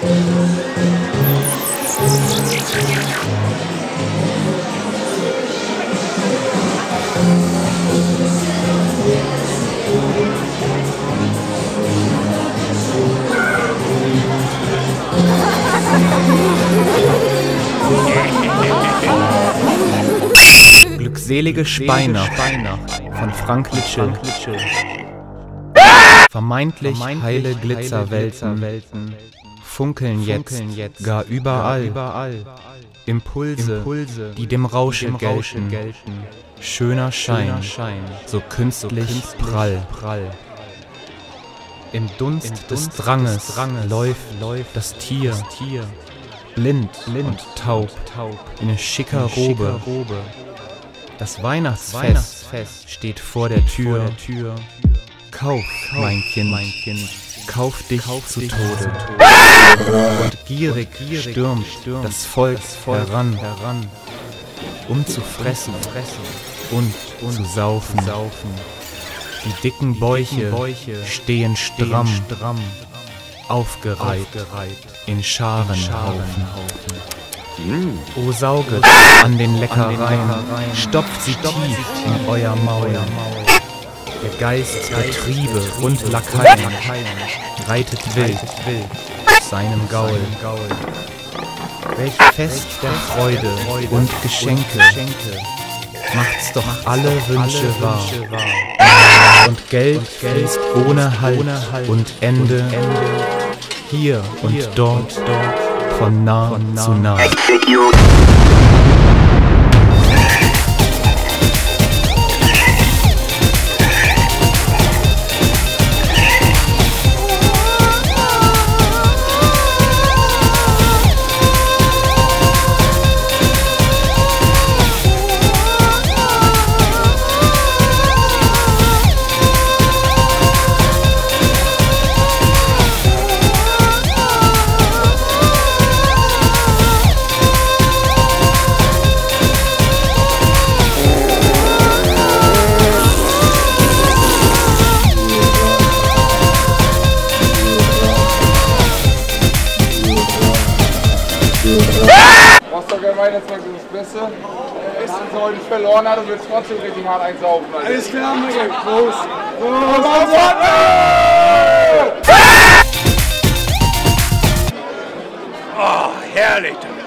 Glückselige Speiner von Frank Litschl. Vermeintlich heile Glitzerwelten funkeln jetzt gar überall. Impulse, die dem Rausche gelten. Schöner Schein, so künstlich prall. Im Dunst des Dranges läuft das Tier, blind und taub, in schicker Robe. Das Weihnachtsfest steht vor der Tür. Kauf, mein Kind, kauf dich zu Tode. Und gierig stürmt das Volk heran, um zu fressen und zu saufen. Die dicken Bäuche stehen stramm, aufgereiht in Scharenhaufen. O sauget an den Leckereien, stopft sie tief in euer Maul. Der Geist der Triebe und Lakaien reitet wild auf seinem Gaul. Welch Fest der Freude und Geschenke, macht's doch alle Wünsche wahr. Und Geld fließt ohne Halt und Ende, hier und dort, von nah zu nah. Rostocker Weihnachtsmarkt ist das Beste. Ist uns heute verloren hat und wird trotzdem richtig hart einsaufen. Alles klar, Michael. Prost! Oh, herrlich!